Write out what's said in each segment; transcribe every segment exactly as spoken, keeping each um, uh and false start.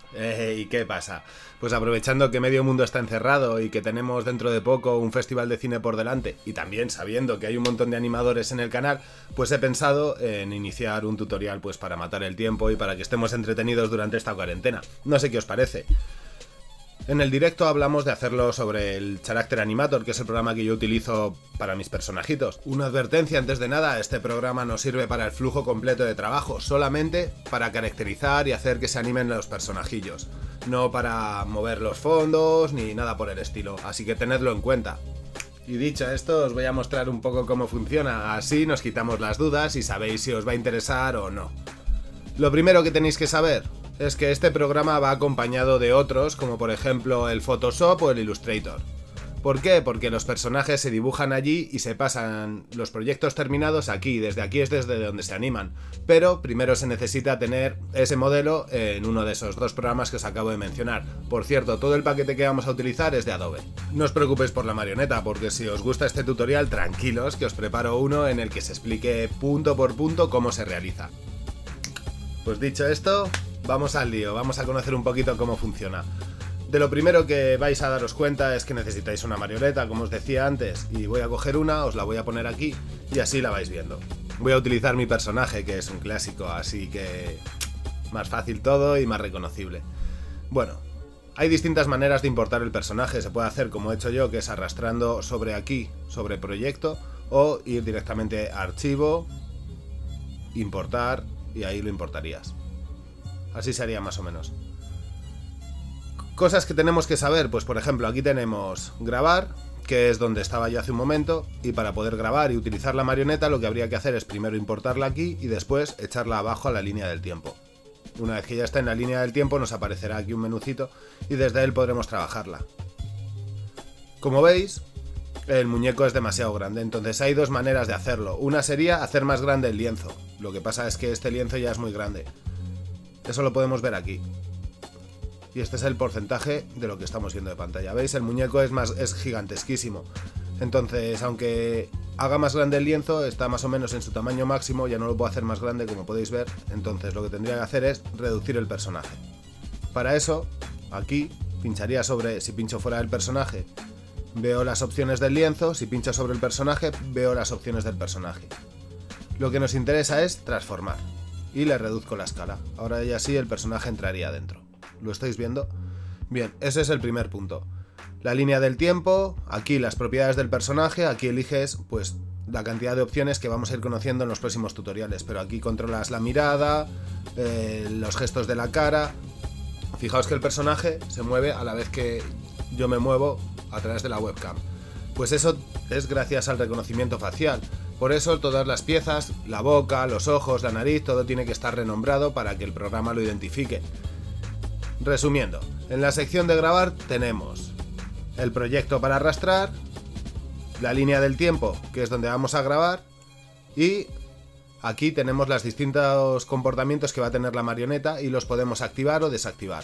Eh, ¿Y qué pasa? Pues aprovechando que medio mundo está encerrado y que tenemos dentro de poco un festival de cine por delante, y también sabiendo que hay un montón de animadores en el canal, pues he pensado en iniciar un tutorial pues para matar el tiempo y para que estemos entretenidos durante esta cuarentena. No sé qué os parece. En el directo hablamos de hacerlo sobre el Character Animator, que es el programa que yo utilizo para mis personajitos. Una advertencia antes de nada, este programa no sirve para el flujo completo de trabajo, solamente para caracterizar y hacer que se animen los personajillos. No para mover los fondos ni nada por el estilo, así que tenedlo en cuenta. Y dicho esto, os voy a mostrar un poco cómo funciona, así nos quitamos las dudas y sabéis si os va a interesar o no. Lo primero que tenéis que saber es que este programa va acompañado de otros, como por ejemplo el Photoshop o el Illustrator. ¿Por qué? Porque los personajes se dibujan allí y se pasan los proyectos terminados aquí, desde aquí es desde donde se animan. Pero primero se necesita tener ese modelo en uno de esos dos programas que os acabo de mencionar. Por cierto, todo el paquete que vamos a utilizar es de Adobe. No os preocupéis por la marioneta, porque si os gusta este tutorial, tranquilos, que os preparo uno en el que se explique punto por punto cómo se realiza. Pues dicho esto, vamos al lío, vamos a conocer un poquito cómo funciona. De lo primero que vais a daros cuenta es que necesitáis una marioneta, como os decía antes, y voy a coger una, os la voy a poner aquí y así la vais viendo. Voy a utilizar mi personaje, que es un clásico, así que más fácil todo y más reconocible. Bueno, hay distintas maneras de importar el personaje, se puede hacer como he hecho yo, que es arrastrando sobre aquí, sobre proyecto, o ir directamente a archivo, importar, y ahí lo importarías. Así sería más o menos. Cosas que tenemos que saber, pues por ejemplo aquí tenemos grabar, que es donde estaba yo hace un momento, y para poder grabar y utilizar la marioneta lo que habría que hacer es primero importarla aquí y después echarla abajo a la línea del tiempo. Una vez que ya está en la línea del tiempo nos aparecerá aquí un menucito y desde él podremos trabajarla. Como veis, el muñeco es demasiado grande, entonces hay dos maneras de hacerlo. Una sería hacer más grande el lienzo, lo que pasa es que este lienzo ya es muy grande. Eso lo podemos ver aquí. Y este es el porcentaje de lo que estamos viendo de pantalla. ¿Veis? El muñeco es, más, es gigantesquísimo. Entonces, aunque haga más grande el lienzo, está más o menos en su tamaño máximo, ya no lo puedo hacer más grande como podéis ver. Entonces lo que tendría que hacer es reducir el personaje. Para eso, aquí, pincharía sobre, si pincho fuera del personaje, veo las opciones del lienzo, si pincho sobre el personaje, veo las opciones del personaje. Lo que nos interesa es transformar. Y le reduzco la escala. Ahora ya sí el personaje entraría dentro. ¿Lo estáis viendo? Bien, ese es el primer punto. La línea del tiempo, aquí las propiedades del personaje, aquí eliges pues la cantidad de opciones que vamos a ir conociendo en los próximos tutoriales, pero aquí controlas la mirada, eh, los gestos de la cara. Fijaos que el personaje se mueve a la vez que yo me muevo a través de la webcam. Pues eso es gracias al reconocimiento facial. Por eso todas las piezas, la boca, los ojos, la nariz, todo tiene que estar renombrado para que el programa lo identifique. Resumiendo, en la sección de grabar tenemos el proyecto para arrastrar, la línea del tiempo, que es donde vamos a grabar, y aquí tenemos los distintos comportamientos que va a tener la marioneta y los podemos activar o desactivar.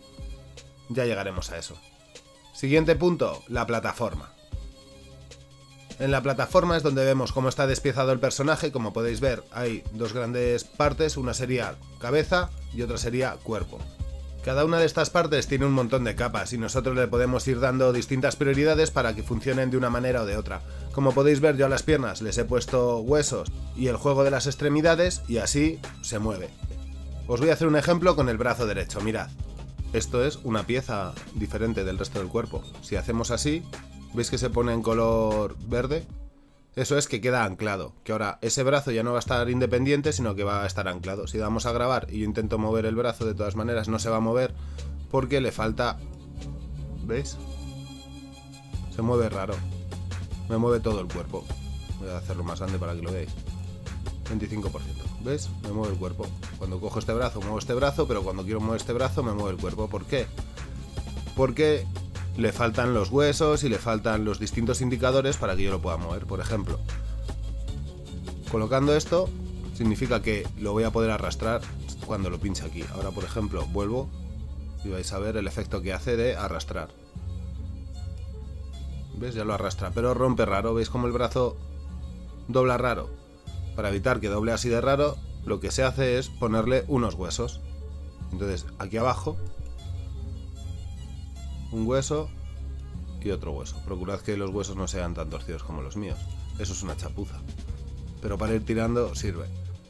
Ya llegaremos a eso. Siguiente punto, la plataforma. En la plataforma es donde vemos cómo está despiezado el personaje. Como podéis ver, hay dos grandes partes, una sería cabeza y otra sería cuerpo. Cada una de estas partes tiene un montón de capas y nosotros le podemos ir dando distintas prioridades para que funcionen de una manera o de otra. Como podéis ver, yo a las piernas les he puesto huesos y el juego de las extremidades y así se mueve. Os voy a hacer un ejemplo con el brazo derecho, mirad. Esto es una pieza diferente del resto del cuerpo. Si hacemos así, ¿veis que se pone en color verde? Eso es que queda anclado, que ahora ese brazo ya no va a estar independiente, sino que va a estar anclado. Si damos a grabar y yo intento mover el brazo, de todas maneras no se va a mover porque le falta... ¿Veis? Se mueve raro. Me mueve todo el cuerpo. Voy a hacerlo más grande para que lo veáis. veinticinco por ciento. ¿Ves? Me mueve el cuerpo. Cuando cojo este brazo, muevo este brazo, pero cuando quiero mover este brazo, me mueve el cuerpo. ¿Por qué? Porque le faltan los huesos y le faltan los distintos indicadores para que yo lo pueda mover. Por ejemplo, colocando esto significa que lo voy a poder arrastrar cuando lo pinche aquí. Ahora, por ejemplo, vuelvo y vais a ver el efecto que hace de arrastrar. ¿Ves? Ya lo arrastra, pero rompe raro. ¿Veis cómo el brazo dobla raro? Para evitar que doble así de raro, lo que se hace es ponerle unos huesos. Entonces, aquí abajo un hueso y otro hueso. Procurad que los huesos no sean tan torcidos como los míos. Eso es una chapuza. Pero para ir tirando sirve.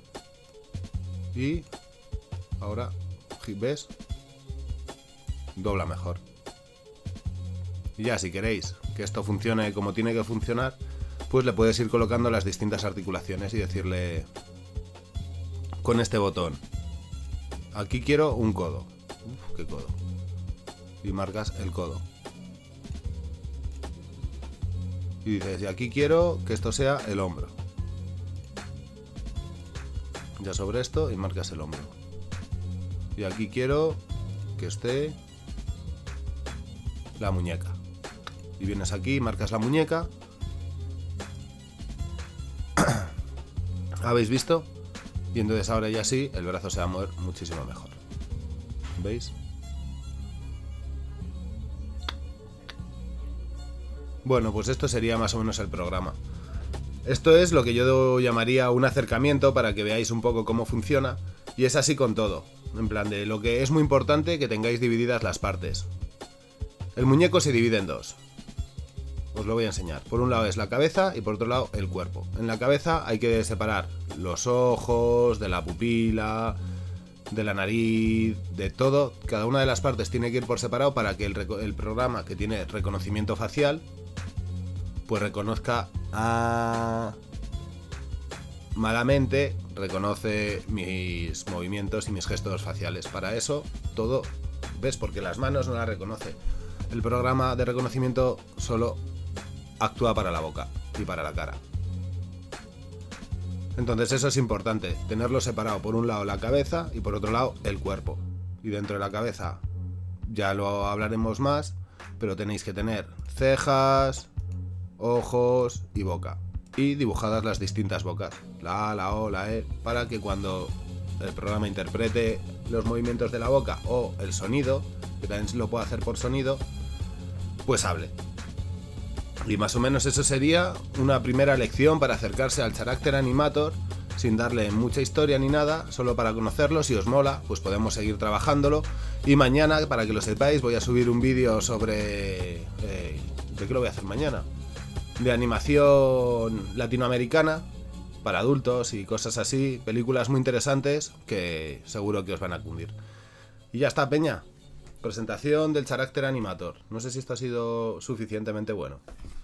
Y ahora, ¿ves? Dobla mejor. Y ya, si queréis que esto funcione como tiene que funcionar, pues le puedes ir colocando las distintas articulaciones y decirle con este botón: aquí quiero un codo. Uf, qué codo. Y marcas el codo. Y dices, y aquí quiero que esto sea el hombro. Ya sobre esto y marcas el hombro. Y aquí quiero que esté la muñeca. Y vienes aquí y marcas la muñeca. ¿Habéis visto? Y entonces ahora ya sí, el brazo se va a mover muchísimo mejor. ¿Veis? Bueno, pues esto sería más o menos el programa. Esto es lo que yo llamaría un acercamiento para que veáis un poco cómo funciona. Y es así con todo. En plan de lo que es muy importante que tengáis divididas las partes. El muñeco se divide en dos. Os lo voy a enseñar. Por un lado es la cabeza y por otro lado el cuerpo. En la cabeza hay que separar los ojos, de la pupila, de la nariz, de todo. Cada una de las partes tiene que ir por separado para que el, el programa que tiene reconocimiento facial pues reconozca a... malamente reconoce mis movimientos y mis gestos faciales. Para eso todo, ¿ves? Porque las manos no las reconoce. El programa de reconocimiento solo actúa para la boca y para la cara. Entonces eso es importante, tenerlo separado. Por un lado la cabeza y por otro lado el cuerpo. Y dentro de la cabeza ya lo hablaremos más, pero tenéis que tener cejas, ojos y boca. Y dibujadas las distintas bocas, la A, la O, la E, para que cuando el programa interprete los movimientos de la boca o el sonido, que también lo puede hacer por sonido, pues hable. Y más o menos eso sería una primera lección para acercarse al Character Animator sin darle mucha historia ni nada, solo para conocerlo. Si os mola, pues podemos seguir trabajándolo. Y mañana, para que lo sepáis, voy a subir un vídeo sobre... Eh, ¿de qué lo voy a hacer mañana? De animación latinoamericana para adultos y cosas así, películas muy interesantes que seguro que os van a cundir. Y ya está, peña. Presentación del Character Animator. No sé si esto ha sido suficientemente bueno.